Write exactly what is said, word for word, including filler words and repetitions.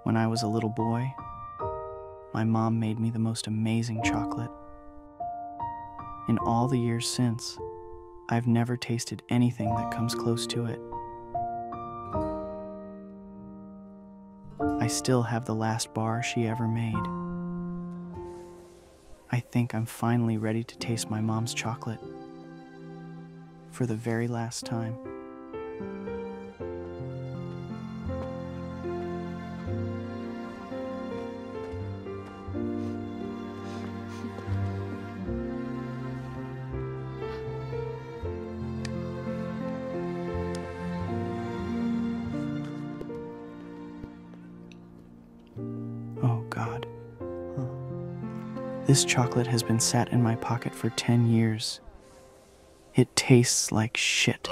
When I was a little boy, my mom made me the most amazing chocolate. In all the years since, I've never tasted anything that comes close to it. I still have the last bar she ever made. I think I'm finally ready to taste my mom's chocolate for the very last time. Oh God. This chocolate has been sat in my pocket for ten years. It tastes like shit.